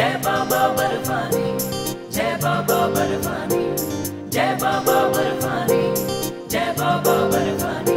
जय बाबा बर्फानी, जय बाबा बर्फानी, जय बाबा बर्फानी, जय बाबा बर्फानी।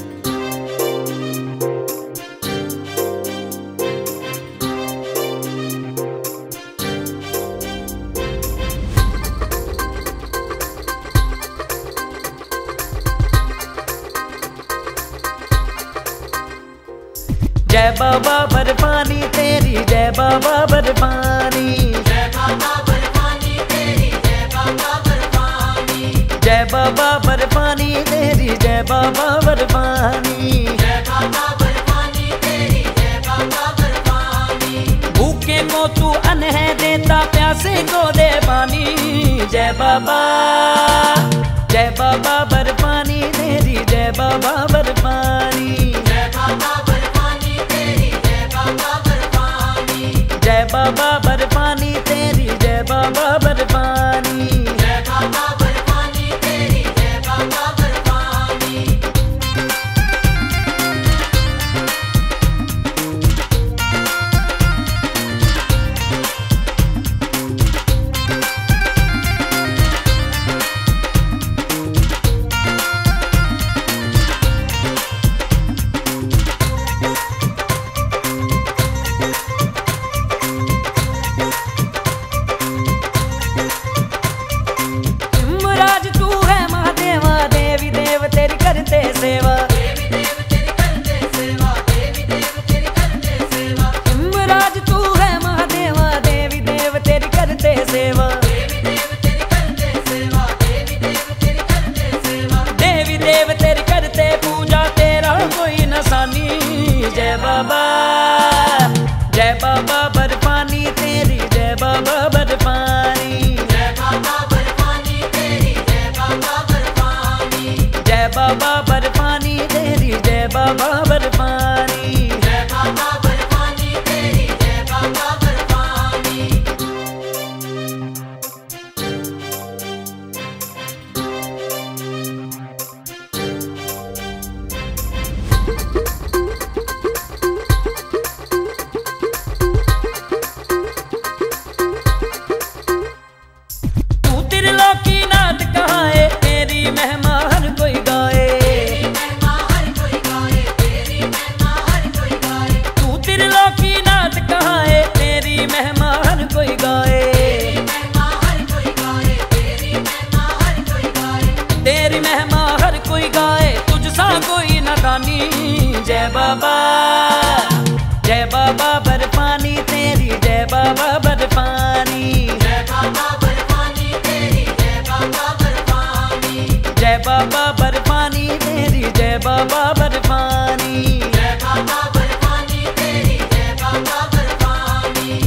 जय बाबा बर्फानी तेरी, जय बाबा बर्फानी, जय बाबा बर्फानी तेरी, जय बाबा बर्फानी, जय बाबा बर्फानी तेरी, जय बाबा बर्फानी, जय बाबा बर्फानी तेरी, जय बाबा बर्फानी। भूखे को तू अन्न है देता, प्यासे को दे पानी। जय बाबा, जय बाबा बर्फानी तेरी, जय बाबा बर्फानी, जय बाबा बर्फानी तेरी, जय बाबा बर्फानी, जय बाबा बर्फानी तेरी, जय बाबा बर्फानी, जय बाबा बर्फानी तेरी, जय बाबा बर्फानी। राज तू है महादेवा, देवी देव तेरी करते सेवा, देवी देव तेरी करते सेवा, देवी देव तेरी करते सेवा, राज तू है महादेवा, देवी देव तेरी करते सेवा, देवी देव तेरी करते सेवा, देवी देव तेरी करते सेवा। देवी देव तेरी करते पूजा, तेरा कोई नसानी। जय बाबा, जय बाबा बर्फानी तेरी, जय बाबा बर्फानी, जय बाबा बर्फानी तेरी, जय बाबा बर्फानी, जय बाबा बर्फानी तेरी, जय बाबा बर्फानी, जय बाबा बर्फानी तेरी, जय बाबा बर्फानी। तू त्रिलोकी नाथ कहाँ है, तेरी महिमा हर कोई गाए। तेरी महिमा हर कोई गाए, तेरी महिमा हर कोई गाए, तू त्रिलोकी नाथ कहाँ है, तेरी महिमा हर कोई गाए। तेरी महिमा हर कोई गाए, तेरी महिमा हर कोई गाए, तेरी महिमा हर कोई गाए, तुझ सा कोई न दानी। जय बाबा, जय बाबा बर्फानी तेरी, जय बाबा बर्फानी, जय बाबा बर्फानी तेरी, जय बाबा बर्फानी, जय बाबा बर्फानी तेरी, जय बाबा बर्फानी, जय बाबा बर्फानी तेरी, जय बाबा बर्फानी।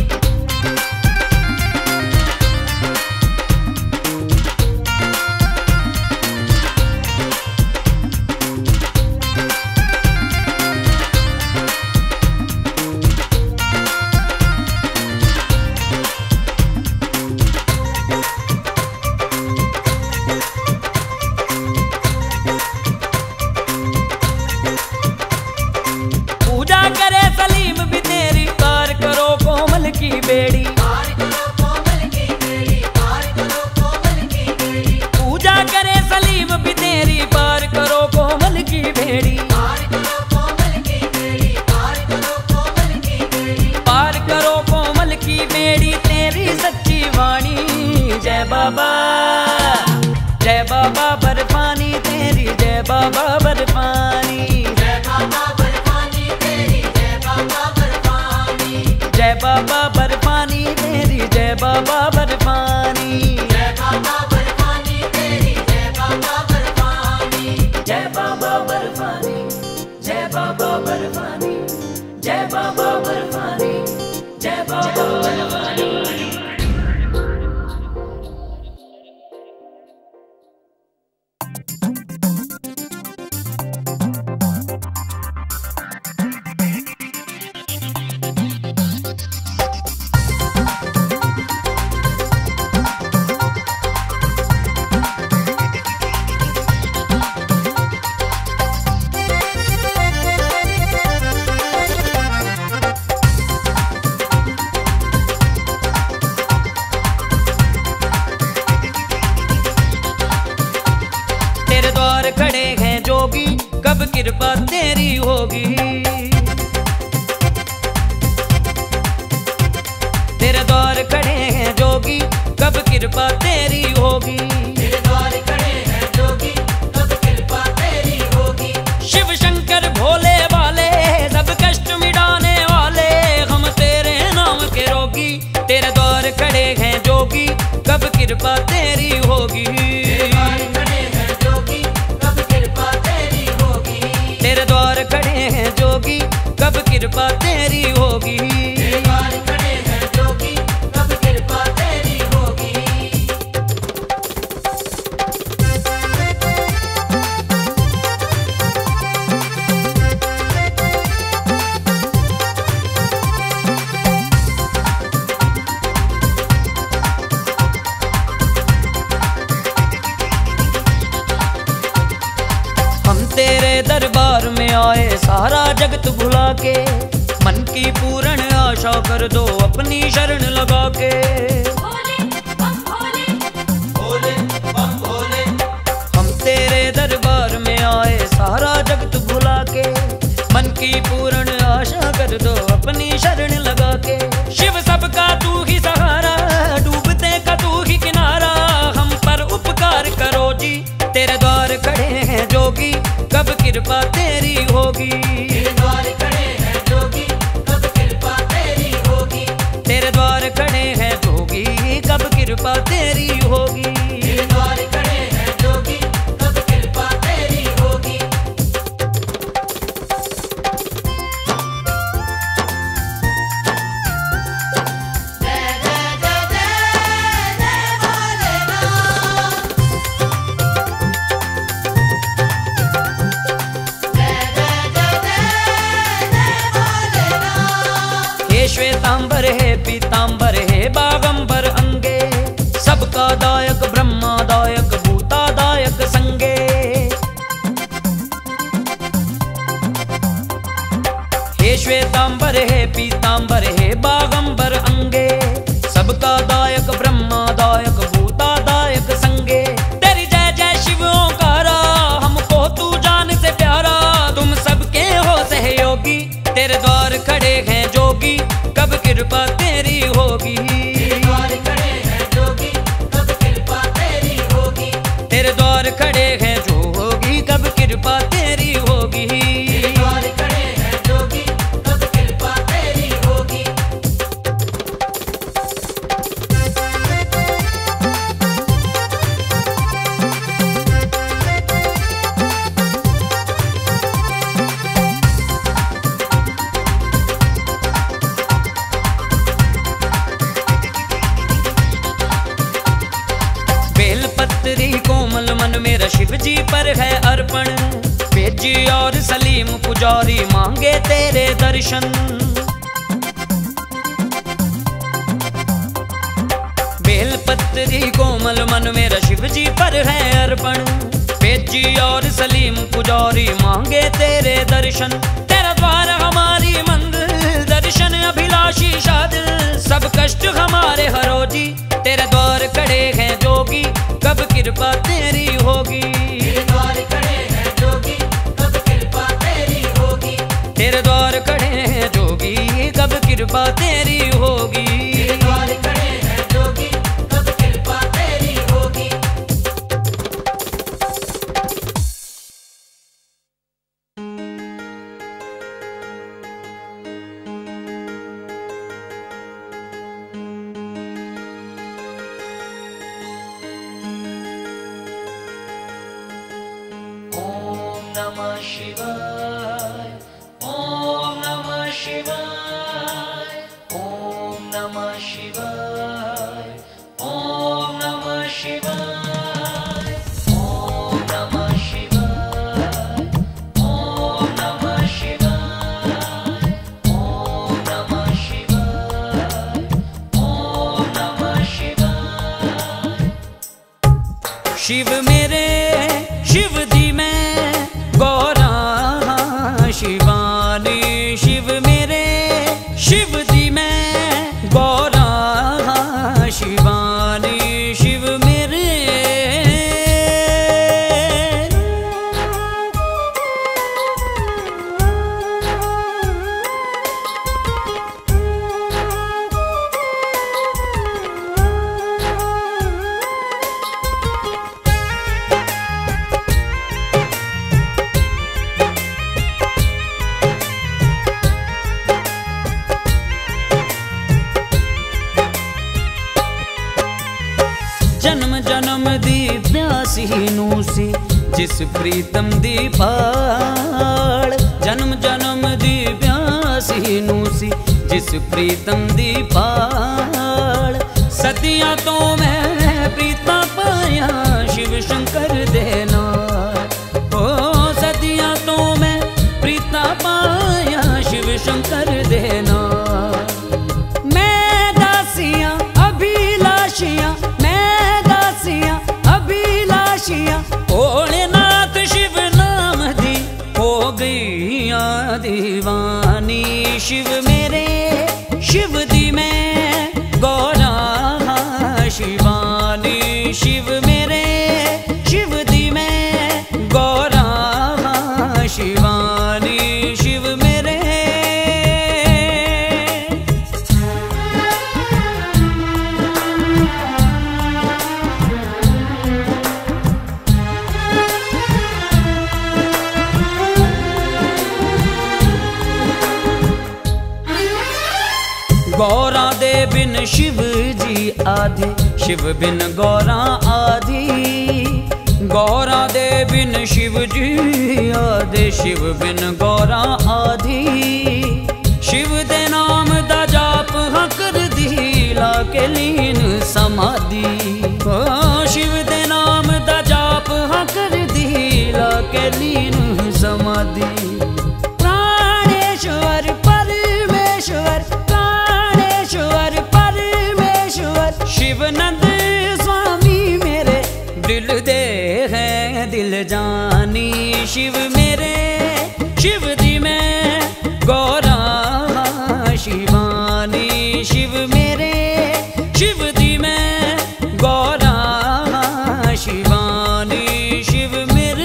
पूजा करे सलीम भी तेरी, पार करो कोमल की बेड़ी। पार करो कोमल की बेड़ी, पार करो कोमल की बेड़ी, पूजा करे सलीम भी तेरी, पार करो कोमल की बेड़ी। पार करो कोमल की बेड़ी, पार करो कोमल की बेड़ी, पार करो कोमल की बेड़ी, तेरी सच्ची वाणी। जय बाबा, जय बाबा बर्फानी तेरी, जय बाबा बर्फानी, जय बाबा बर्फानी तेरी, जय बाबा बर्फानी, जय बाबा बर्फानी तेरी, जय बाबा बर्फानी, जय बाबा बर्फानी तेरी, जय बाबा बर्फानी, जय बाबा बर्फानी, जय बाबा बर्फानी, जय बाबा बर्फानी, जय बाबा बर्फानी। खड़े हैं जोगी, कब कृपा तेरी होगी। तेरे द्वार खड़े हैं जोगी, कब कृपा तेरी होगी। तेरे द्वार खड़े हैं जोगी, कब कृपा तेरी होगी। शिव शंकर भोले वाले, सब कष्ट मिटाने वाले, हम तेरे नाम के रोगी। तेरे द्वार खड़े हैं जोगी, कब कृपा तेरी होगी। तेरे द्वार खड़े हैं जोगी, कब कृपा तेरी होगी। तेरे द्वार खड़े हैं जोगी, कब कृपा तेरी होगी। तेरे द्वार खड़े हैं जोगी, कब कृपा तेरी होगी। हम तेरे दरबार में आए सारा जगत भुला के, मन की पूर्ण आशा कर दो अपनी शरण लगा के। भोले बम भोले, भोले बम भोले। हम तेरे दरबार में आए सारा जगत भुला के, मन की पूर्ण आशा कर दो अपनी शरण लगा के। शिव सबका तू ही सहारा, डूबते का तू ही किनारा, हम पर उपकार करो जी। तेरे द्वार खड़े हैं जोगी, कब कृपा तेरी होगी। तेरे द्वार खड़े हैं जोगी, कब कृपा तेरी होगी। तेरे द्वार खड़े हैं जोगी, कब कृपा तेरी होगी। तेरे द्वार खड़े हैं जोगी, कब कृपा तेरी होगी। जय जय जय जय जय भोलेनाथ। जय जय जय जय जय भोलेनाथ। हे श्वेतांबर है पीतांबर है बागंबर अंगे, सबका दायक ब्रह्मादायक भूतादायक संगे। हे श्वेतांबर है पीतांबर है बागंबर अंगे, सबका दायक ब्रह्मादायक भूतादायक संगे। तेरी जय जय शिव ओंकारा, हमको तू जान से प्यारा, तुम सबके हो सहयोगी। तेरे द्वार खड़े हैं जोगी, कब कृपा तेरी होगी। तेरे द्वार खड़े हैं जोगी, कब कृपा तेरी होगी। तेरे द्वार खड़े हैं जोगी, कब कृपा तेरी होगी। तेरे द्वार खड़े हैं जोगी, कब कृपा तेरी होगी। बेलपत्री कोमल मन मेरा शिव जी पर है अर्पण, बेजी और सलीम पुजारी मांगे तेरे दर्शन। बेलपत्री कोमल मन मेरा शिव जी पर है अर्पण, बेजी और सलीम पुजारी मांगे तेरे दर्शन। तेरा द्वार हमारी मंदिर, दर्शन अभिलाषी शादिल, सब कष्ट हमारे हरो जी। तेरे द्वार खड़े हैं जोगी, कब कृपा तेरी होगी। तेरे द्वार खड़े हैं जोगी, कब कृपा तेरी होगी। तेरे द्वार खड़े हैं जोगी, कब कृपा तेरी होगी। तेरे द्वार खड़े हैं जोगी, कब कृपा तेरी होगी। ओम नमः शिवाय, ओम नमः शिवाय, ओम नमः शिवाय, ओम नमः शिवाय, ओम नमः शिवाय, ओम नमः शिवाय, ओम नमः शिवाय, ओम नमः शिवाय। शिव मेरे शिव जी मैं गौरा शिवानी, शिव मेरे शिव जी मैं गौरा शिवानी, शिव मेरे जन्म जन्म दी प्यासी नू सी जिस प्रीतम दी पाल, जन्म जन्म दी प्यासी नू सी जिस प्रीतम दी पाल। सदियां तो मैं प्रीता पाया शिव शंकर दे नाल, ओ सदियां तो मैं प्रीता पाया शिव शंकर दे नाल। मैं दासियां अभिलाषियां, मैं दासियां अभिलाषियां, भोलेनाथ शिव नाम दी हो गईयां दीवानी। शिव मेरे शिव दी मैं गौरा शिवानी, शिव मेरे शिव दी मैं गौरा शिवानी, शिव मेरे। गौरा दे बिन शिव जी आधे, शिव बिन गौरा आधी। गौरा दे बिन शिव जी आधे, शिव बिन गौरा आधी। शिव दे नाम दा जाप हाँ कर दी ला के लीन समाधि, ओ शिव दे नाम दा जाप हाँ कर दी ला के लीन समाधि। प्राणेश्वर परमेश्वर, प्राणेश्वर परमेश्वर, शिवनंद स्वामी मेरे दिल दे हैं दिल जानी। शिव मेरे शिव दी मैं गौरा शिवानी, शिव मेरे शिव दी मैं गौरा शिवानी, शिव मेरे।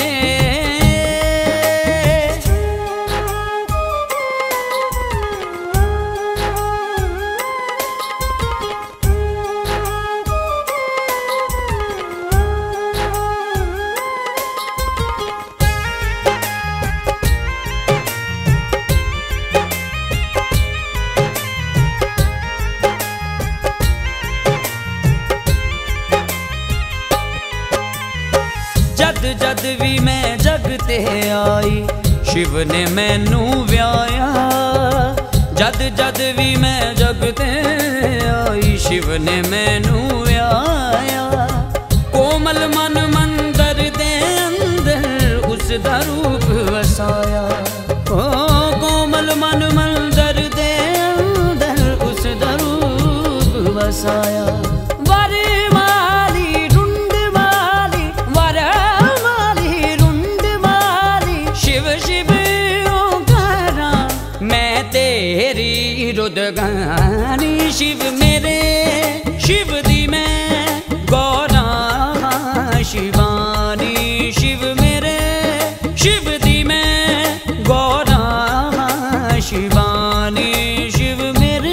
जद जद भी मैं जग ते आई शिव ने मैनू व्याया, जद जद भी मैं जग ते आई शिव ने मैनू व्याया। कोमल मन मंदिर दे अंदर उस दा रूप वसाया, ओ कोमल मन मंदिर दे अंदर उस दा रूप वसाया। रुदगानी शिव मेरे शिव दी मैं गौरा शिवानी, शिव मेरे शिव दी मैं गौरा शिवानी, शिव मेरे।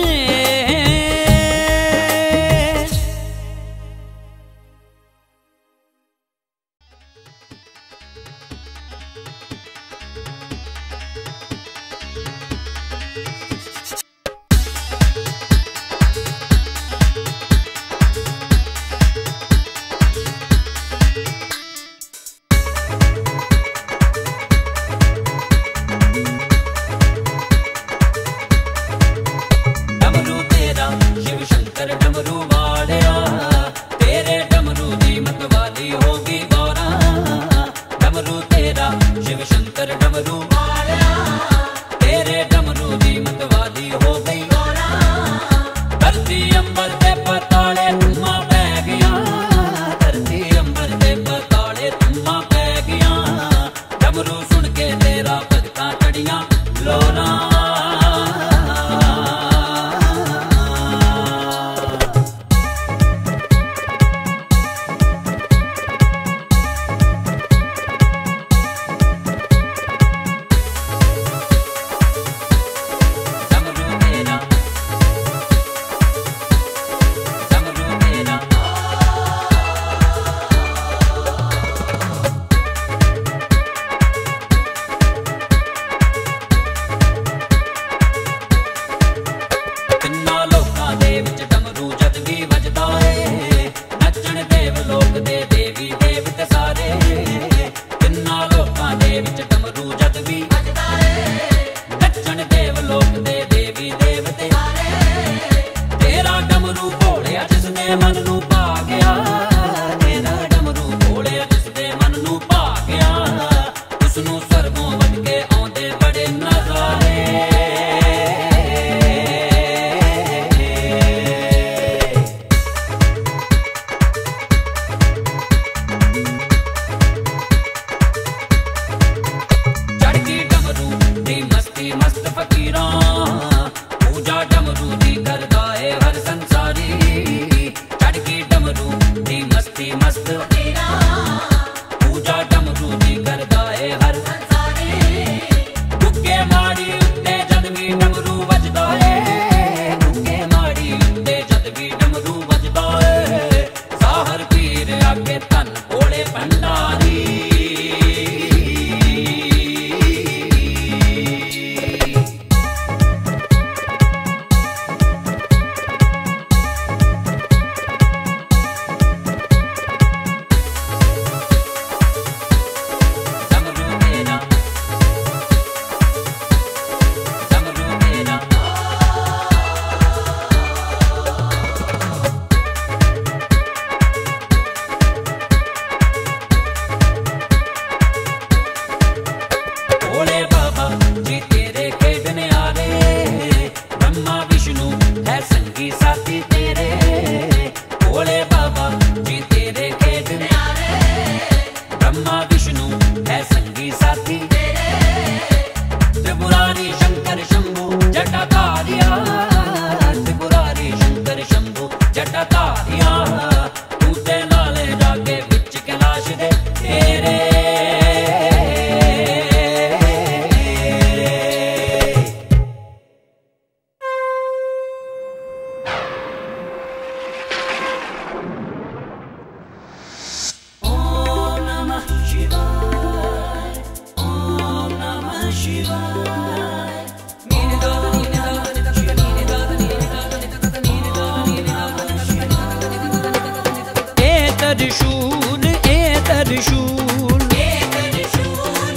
त्रिशूल ए त्रिशूल ए त्रिशूल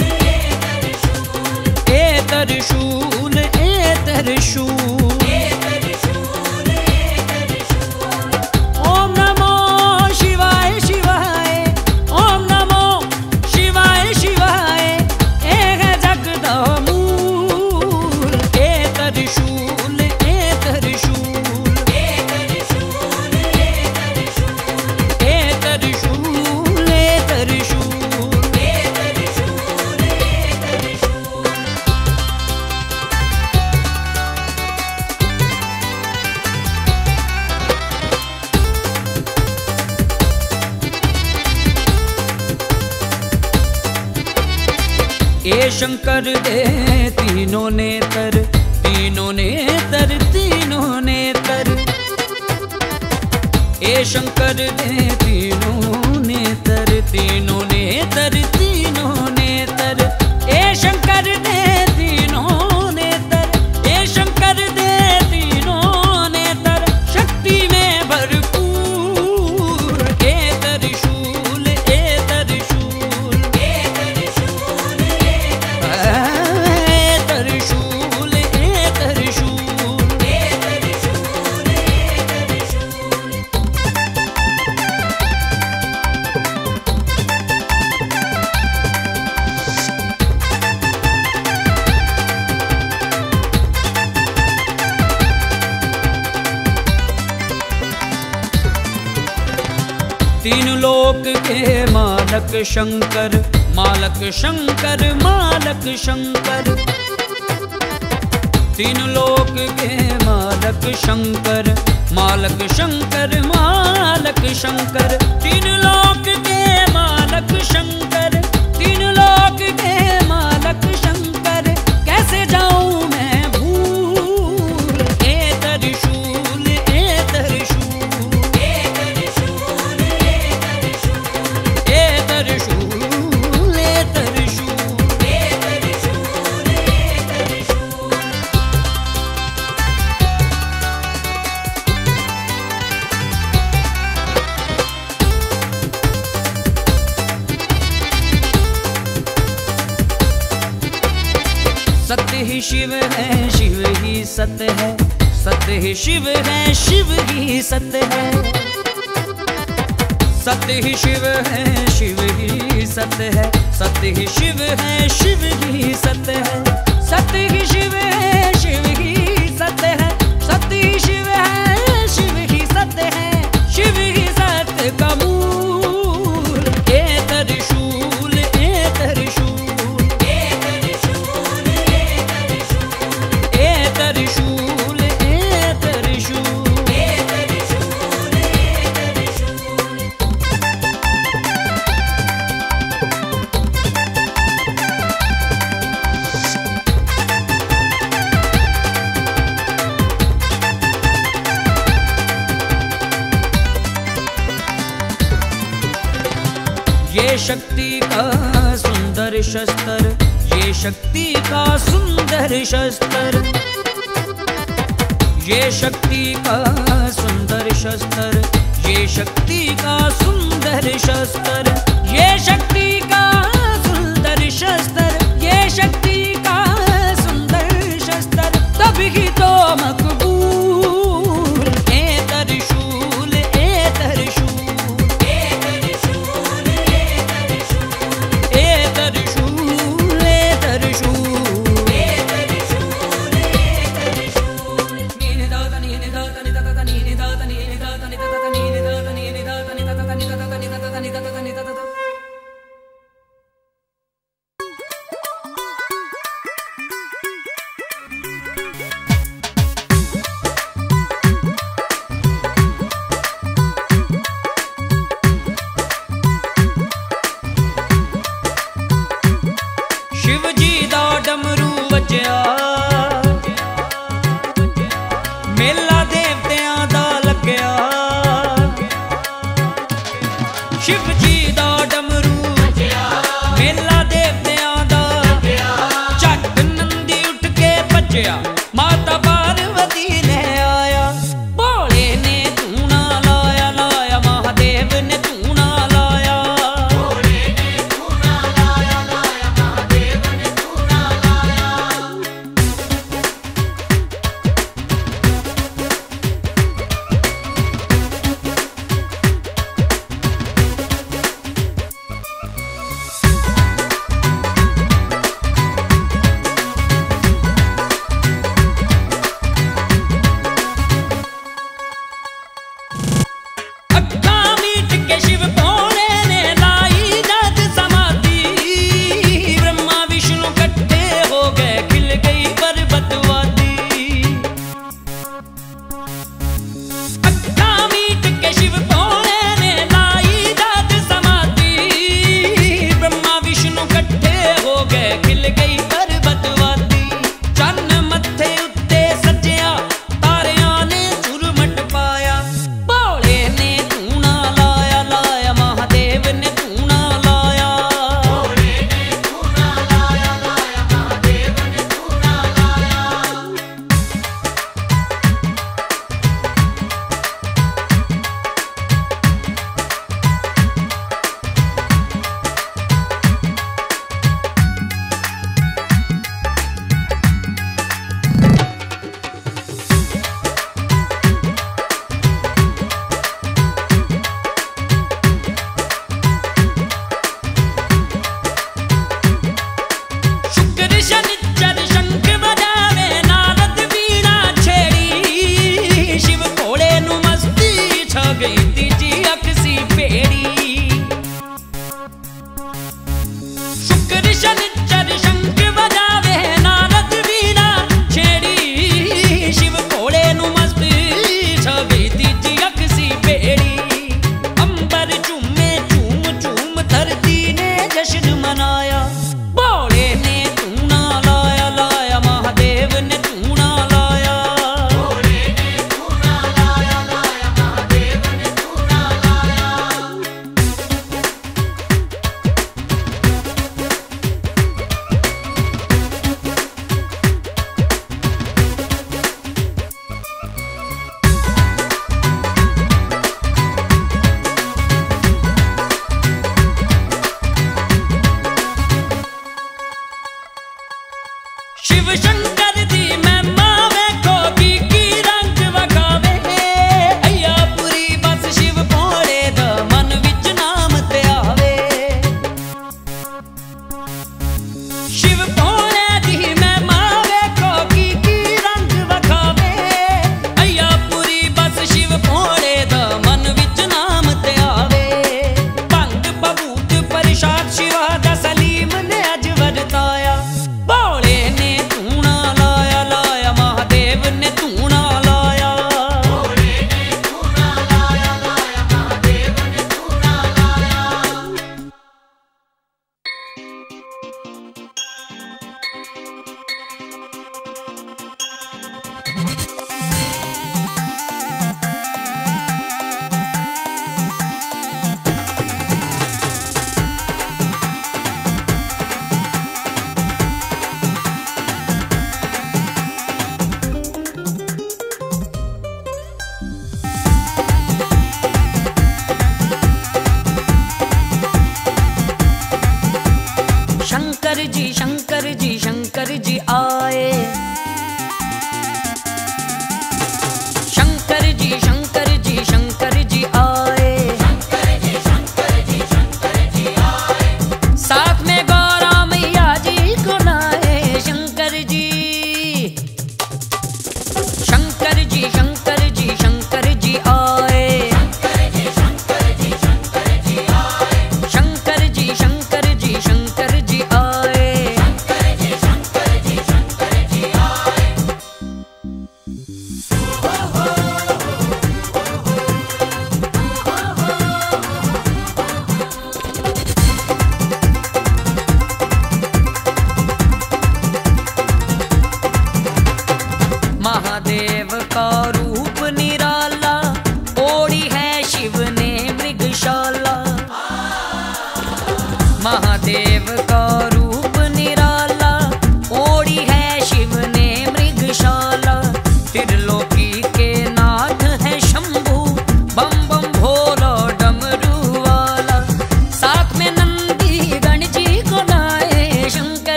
ए त्रिशूल ए त्रिशूल। ओम नमो शिवाय शिवाय, ओम नमो शिवाय शिवाय, एक जगदमूल ए त्रिशूल ए त्रिशूल ए त्रिशूल ए त्रिशूल ए त्रिशूल। ए शंकर दे तीनों नेत्र, तीनों नेत्र, तीनों नेत्र। ए शंकर दे तीनों नेत्र, तीनों नेत्र, तीनों नेत्र। ए शंकर दे तीनों नेत्र, ए शंकर दे तीनों नेत्र, शक्ति में भरपूर ए त्रिशूल ए त्रिशूल ए त्रिशूल ए त्रिशूल ए त्रिशूल। तीन लोक के मालक शंकर, मालक शंकर, मालक शंकर। तीन लोक के मालक शंकर, मालक शंकर, मालक शंकर। तीन लोक के मालक शंकर, तीन लोक के मालक शंकर। कैसे जाऊं मैं भूल ए त्रिशूल ए त्रिशूल ए त्रिशूल ए त्रिशूल ए त्रिशूल ए त्रिशूल ए त्रिशूल। सत्य ही शिव है, शिव ही सत्य है, सत्य ही शिव है, शिव ही सत्य है। सत्य ही शिव है, शिव ही सत्य है, सत्य ही शिव है, शिव ही सत्य है। सत्य ही शिव है, शिव ही सत्य है, सत्य ही शिव है, शिव ही सत्य है। शिव ही सत्य का मूल ए त्रिशूल ए त्रिशूल ए त्रिशूल ए त्रिशूल ए त्रिशूल ए त्रिशूल ए त्रिशूल। ये शक्ति का सुंदर शस्त्र, ये शक्ति का सुंदर शस्त्र। ये शक्ति का सुंदर शस्त्र, ये शक्ति का सुंदर शस्त्र। ये शक्ति का सुंदर शस्त्र, ये शक्ति का सुंदर शस्त्र। तभी तो मकबूल ए त्रिशूल ए त्रिशूल ए त्रिशूल ए त्रिशूल ए त्रिशूल ए त्रिशूल ए त्रिशूल। नीनि दाता नीनि दाता नी दाता नीनि दाता नीनि दाता नी दाता नीनि दाता नीनि दाता नी दाता नी दाता नी दाता नी दाता नी दाता। शिव जी दा डमरू वज्या, मेला देवतियां दा लग्या। शिव जी दा डमरू वज्या, मेला देवतियां दा लग्या। झट नंदी उठ के भज्या, माता पार्वती ले आया। भोले ने धूना लाया, लाया महादेव ने धूना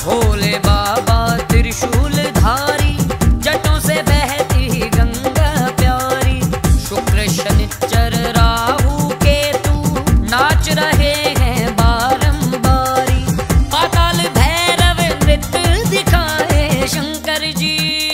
भोले बाबा त्रिशूल धारी, जटों से बहती गंगा प्यारी। शुक्र शनिचर राहु केतु नाच रहे हैं बारंबारी। पाताल भैरव नृत्य दिखाए शंकर जी।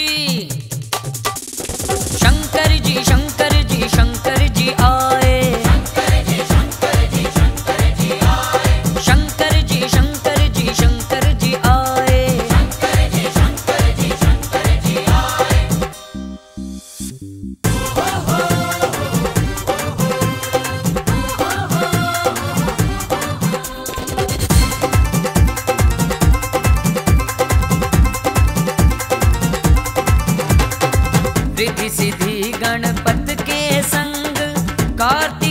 शंकर जी शंकर जी शंकर जी आए। शंकर जी शंकर जी आए। शंकर जी शंकर जी शंकर जी आए। शंकर जी शंकर जी आए। रिद्धि सिद्धि गणपत के संग कार्तिक